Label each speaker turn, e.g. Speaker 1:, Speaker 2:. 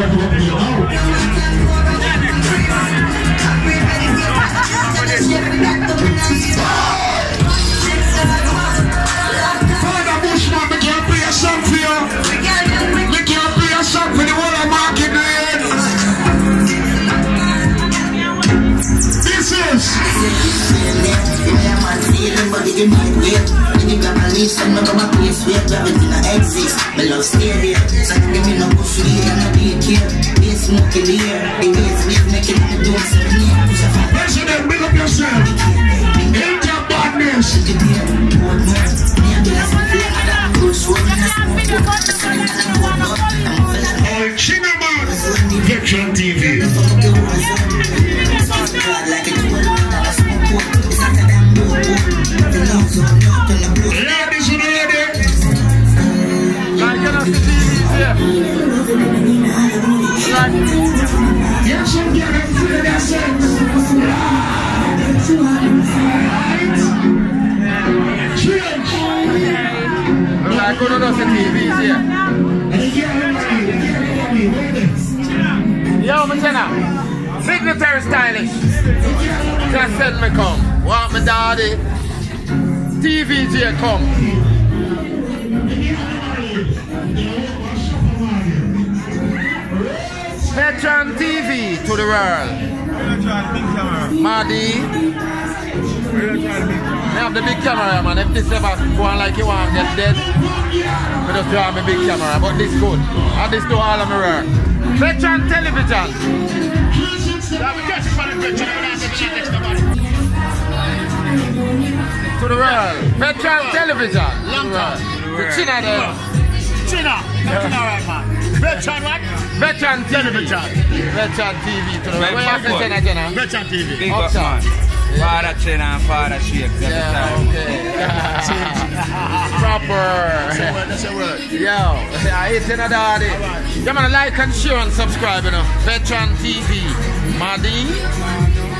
Speaker 1: Father Bushman, we can't play a song for you. We can't play a song for the whole of market. This is but you might wait. You got my leaves and never my place where everything I exist. My love stay there. So give me no push lead and no be care. Be smoking the air. The ways we making the doors and the name. President, big up yourself. Ain't your badness. Oh, Chinaman. Veteran TV. Ladies and ready. Yes, I'm getting free of that sense. Change.
Speaker 2: I couldn't know the TV here. Yo, Machina. Signatory stylish. Just said me come. Want me daddy. TVJ come. Veteran TV to the world. Madi. They have the big camera, man. If this ever go on like you want to get dead, we just draw me big camera. But this good. And this do all of my work. Veteran television. To the world. Veteran television.
Speaker 3: Long time.
Speaker 2: To China there.
Speaker 3: China. That's alright, man. Veteran what?
Speaker 2: Veteran television. Veteran TV to the world. Where you say China?
Speaker 3: Veteran TV.
Speaker 4: Big up, man. Father China and Father Shakes.
Speaker 2: Yeah, okay. Proper.
Speaker 3: That's a word.
Speaker 2: Yo, I hate you, daddy. You man, like and share and subscribe, you know. Veteran TV. Madi.